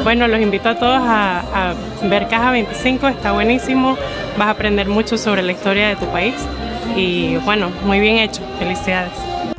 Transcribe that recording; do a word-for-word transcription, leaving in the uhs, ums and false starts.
Bueno, los invito a todos a, a ver Caja veinticinco, está buenísimo, vas a aprender mucho sobre la historia de tu país y bueno, muy bien hecho, felicidades.